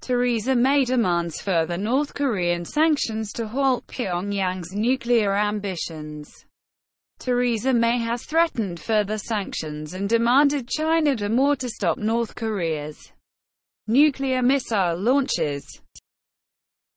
Theresa May demands further North Korean sanctions to halt Pyongyang's nuclear ambitions. Theresa May has threatened further sanctions and demanded China do more to stop North Korea's nuclear missile launches.